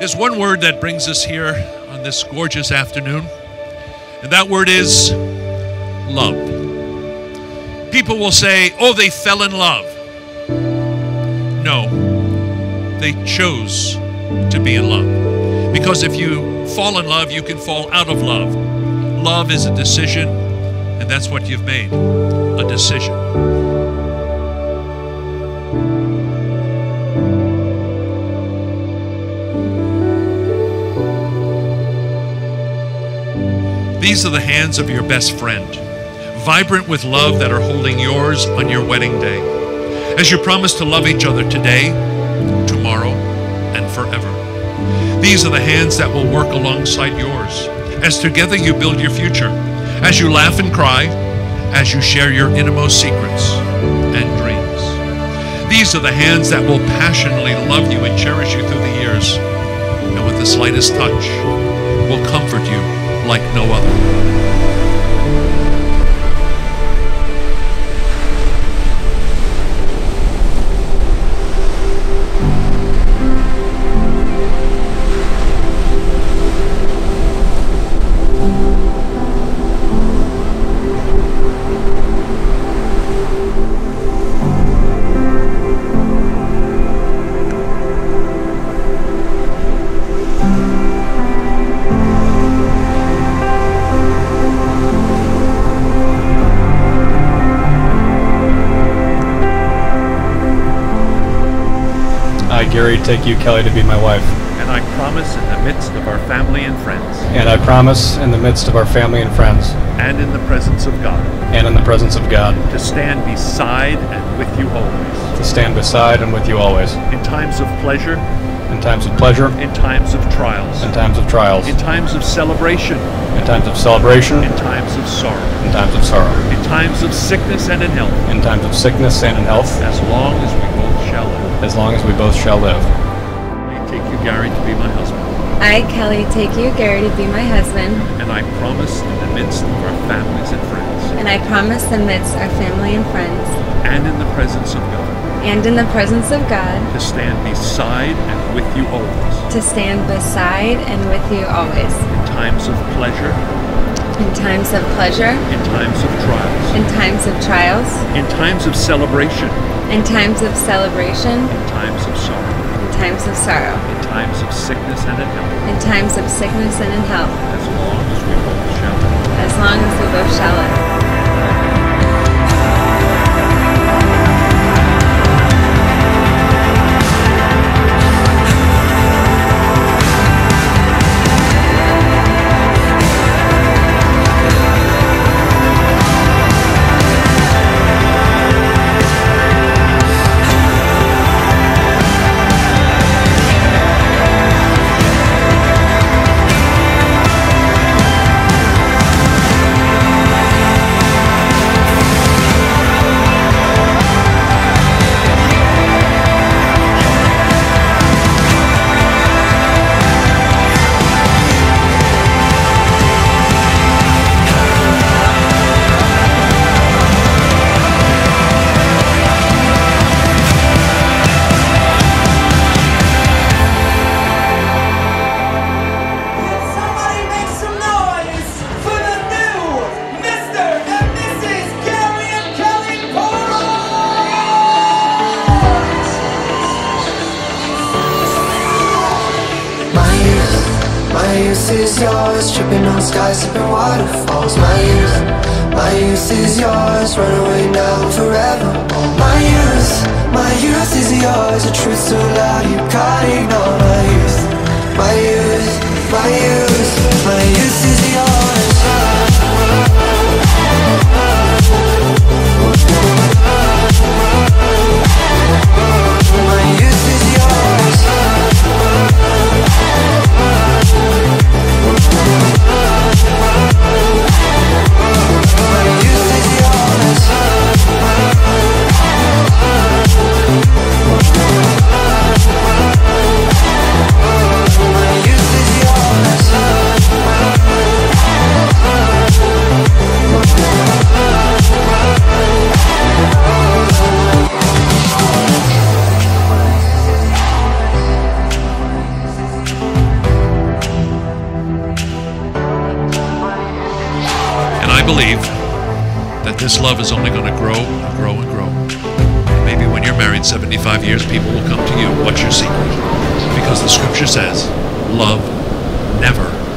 There's one word that brings us here on this gorgeous afternoon, and that word is love. People will say, oh, they fell in love. No, they chose to be in love. Because if you fall in love, you can fall out of love. Love is a decision, and that's what you've made, a decision. These are the hands of your best friend, vibrant with love that are holding yours on your wedding day, as you promise to love each other today, tomorrow, and forever. These are the hands that will work alongside yours, as together you build your future, as you laugh and cry, as you share your innermost secrets and dreams. These are the hands that will passionately love you and cherish you through the years, and with the slightest touch, will comfort you like no other. Gary, take you, Kelly, to be my wife. And I promise in the midst of our family and friends. And I promise in the midst of our family and friends. And in the presence of God. And in the presence of God. To stand beside and with you always. To stand beside and with you always. In times of pleasure. In times of pleasure. In times of trials. In times of trials. In times of celebration. In times of celebration. In times of sorrow. In times of sorrow. In times of sickness and in health. In times of sickness and in health. As long as we both shall live. As long as we both shall live. I take you, Gary, to be my husband. I, Kelly, take you, Gary, to be my husband. And I promise in the midst of our families and friends. And I promise amidst our family and friends. And in the presence of God. And in the presence of God. To stand beside and with you always. To stand beside and with you always. In times of pleasure. In times of pleasure. In times of trials. In times of trials. In times of celebration. In times of celebration. In times of sorrow. In times of sorrow. In times of sickness and in health. In times of sickness and in health. As long as we both shall live. As long as we both shall live. Is yours, tripping on skies, sipping waterfalls. My youth is yours, run away now and forever. Oh, my youth is yours, a truth so loud you can't ignore. My youth is yours. My youth is yours. My youth is yours. this love is only going to grow and grow and grow. Maybe when you're married 75 years, people will come to you. What's your secret? Because the scripture says, love never